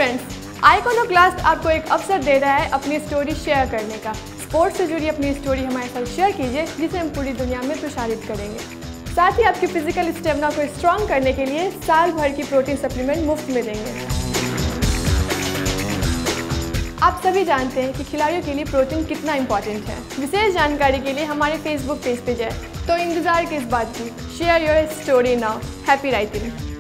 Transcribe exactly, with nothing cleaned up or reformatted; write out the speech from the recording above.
Friends, iconoclast आपको एक अवसर दे रहा है अपनी स्टोरी शेयर करने का। स्पोर्ट्स से जुड़ी अपनी स्टोरी हमारे साथ शेयर कीजिए, जिसे हम पूरी दुनिया में प्रसारित करेंगे। साथ ही आपकी फिजिकल स्टेमिना को स्ट्रॉन्ग करने के लिए साल भर की प्रोटीन सप्लीमेंट मुफ्त में देंगे। आप सभी जानते हैं कि खिलाड़ियों के लिए प्रोटीन कितना इंपॉर्टेंट है। विशेष जानकारी के लिए हमारे फेसबुक पेज पे जाएं। तो इंतजार किस बात की, share your story now. Happy writing.